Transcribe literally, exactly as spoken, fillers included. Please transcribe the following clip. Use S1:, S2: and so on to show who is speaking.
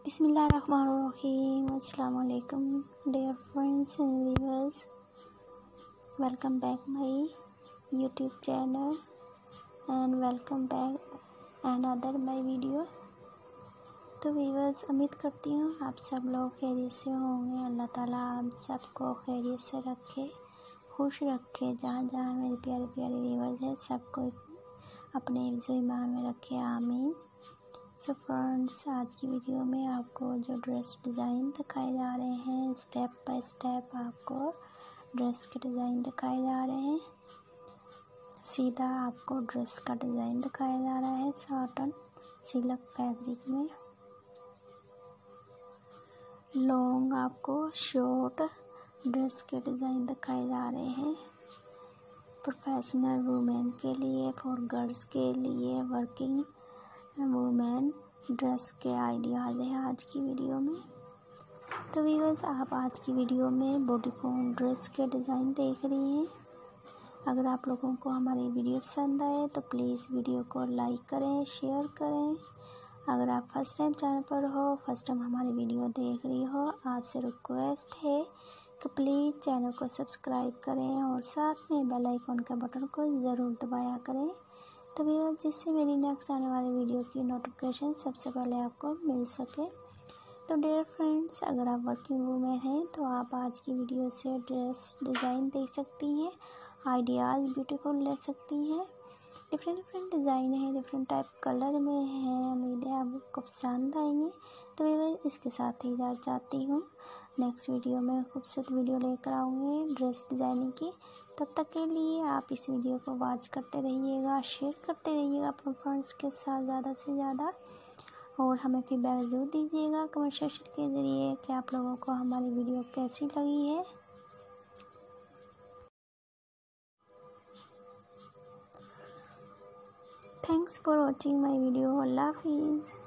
S1: Bismillahirrahmanirrahim. Assalamu alaikum, dear friends and viewers. Welcome back my YouTube channel and welcome back another my video. तो viewers, उम्मीद करती हूँ आप सब लोग खैरियत से होंगे। अल्लाह ताला आप सबको खैरियत से रखे, खुश रखे। जहाँ जहाँ मेरे प्यारे प्यारे व्यूअर्स हैं सबको अपने हिफ्ज़ ईमान में रखे, आमीन। सो फ्रेंड्स, आज की वीडियो में आपको जो ड्रेस डिज़ाइन दिखाए जा रहे हैं, स्टेप बाय स्टेप आपको ड्रेस के डिज़ाइन दिखाए जा रहे हैं। सीधा आपको ड्रेस का डिज़ाइन दिखाया जा रहा है कॉटन सिल्क फैब्रिक में। लॉन्ग आपको शॉर्ट ड्रेस के डिज़ाइन दिखाए जा रहे हैं। प्रोफेशनल वुमेन के लिए, फॉर गर्ल्स के लिए, वर्किंग वुमेन ड्रेस के आइडियाज़ हैं आज की वीडियो में। तो व्यूअर्स, आप आज की वीडियो में बॉडीकॉन ड्रेस के डिज़ाइन देख रही हैं। अगर आप लोगों को हमारी वीडियो पसंद आए तो प्लीज़ वीडियो को लाइक करें, शेयर करें। अगर आप फर्स्ट टाइम चैनल पर हो, फर्स्ट टाइम हमारी वीडियो देख रही हो, आपसे रिक्वेस्ट है कि प्लीज़ चैनल को सब्सक्राइब करें और साथ में बेल आइकन के बटन को ज़रूर दबाया करें, तो व्यूअर्स जिससे मेरी नेक्स्ट आने वाली वीडियो की नोटिफिकेशन सबसे पहले आपको मिल सके। तो डियर फ्रेंड्स, अगर आप वर्किंग वूमेन हैं तो आप आज की वीडियो से ड्रेस डिज़ाइन देख सकती हैं, आइडियाज़ ब्यूटीफुल ले सकती हैं। डिफरेंट डिफरेंट डिज़ाइन है, डिफरेंट टाइप कलर में है। उम्मीद है आपको पसंद आएंगे। तो मैं इसके साथ ही इजाज़त चाहती हूँ। नेक्स्ट वीडियो में खूबसूरत वीडियो लेकर आऊँगी ड्रेस डिज़ाइनिंग की। तब तक के लिए आप इस वीडियो को वॉच करते रहिएगा, शेयर करते रहिएगा अपने फ्रेंड्स के साथ ज़्यादा से ज़्यादा, और हमें फीडबैक ज़रूर दीजिएगा कमेंट सेक्शन के ज़रिए कि आप लोगों को हमारी वीडियो कैसी लगी है। Thanks for watching my video. अल्लाह हाफिज़।